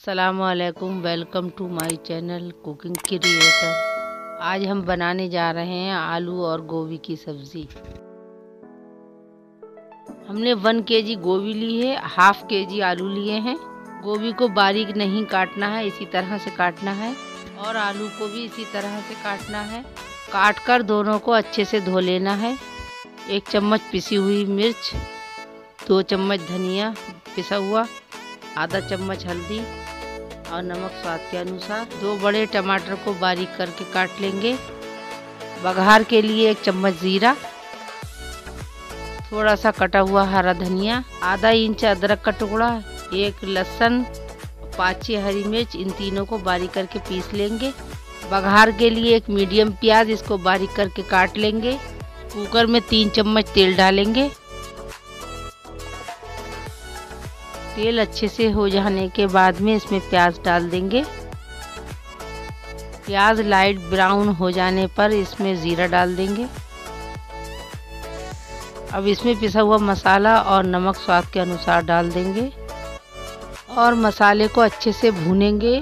अस्सलामुअलैकुम, welcome to my channel cooking creator. आज हम बनाने जा रहे हैं आलू और गोभी की सब्ज़ी। हमने 1 केजी गोभी ली है, हाफ केजी आलू लिए हैं। गोभी को बारीक नहीं काटना है, इसी तरह से काटना है और आलू को भी इसी तरह से काटना है। काटकर दोनों को अच्छे से धो लेना है। 1 चम्मच पिसी हुई मिर्च, 2 चम्मच धनिया पिसा हुआ, आधा चम्मच हल्दी और नमक स्वाद के अनुसार। 2 बड़े टमाटर को बारीक करके काट लेंगे। बघार के लिए 1 चम्मच जीरा, थोड़ा सा कटा हुआ हरा धनिया, आधा इंच अदरक का टुकड़ा, 1 लहसुन, 5-6 हरी मिर्च, इन तीनों को बारीक करके पीस लेंगे। बघार के लिए 1 मीडियम प्याज, इसको बारीक करके काट लेंगे। कुकर में 3 चम्मच तेल डालेंगे। तेल अच्छे से हो जाने के बाद में इसमें प्याज डाल देंगे। प्याज लाइट ब्राउन हो जाने पर इसमें जीरा डाल देंगे। अब इसमें पिसा हुआ मसाला और नमक स्वाद के अनुसार डाल देंगे और मसाले को अच्छे से भूनेंगे।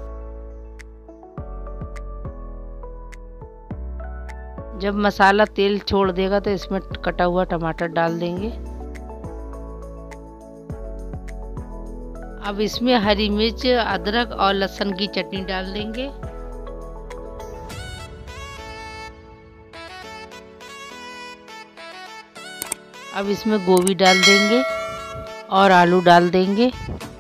जब मसाला तेल छोड़ देगा तो इसमें कटा हुआ टमाटर डाल देंगे। अब इसमें हरी मिर्च, अदरक और लहसुन की चटनी डाल देंगे। अब इसमें गोभी डाल देंगे और आलू डाल देंगे।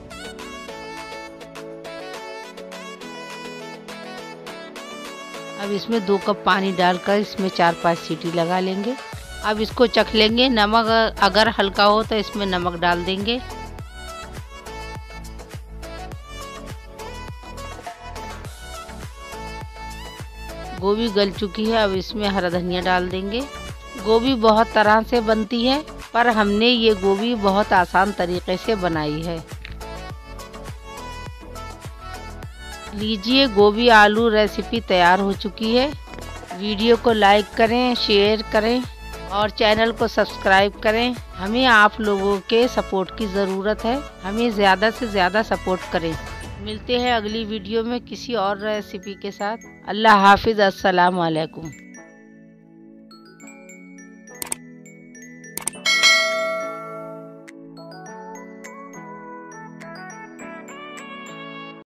अब इसमें 2 कप पानी डालकर इसमें 4-5 सीटी लगा लेंगे। अब इसको चख लेंगे। नमक अगर हल्का हो तो इसमें नमक डाल देंगे। गोभी गल चुकी है, अब इसमें हरा धनिया डाल देंगे। गोभी बहुत तरह से बनती है, पर हमने ये गोभी बहुत आसान तरीके से बनाई है। लीजिए, गोभी आलू रेसिपी तैयार हो चुकी है। वीडियो को लाइक करें, शेयर करें और चैनल को सब्सक्राइब करें। हमें आप लोगों के सपोर्ट की ज़रूरत है। हमें ज़्यादा से ज़्यादा सपोर्ट करें। मिलते हैं अगली वीडियो में किसी और रेसिपी के साथ। अल्लाह हाफिज़, अस्सलाम वालेकुम।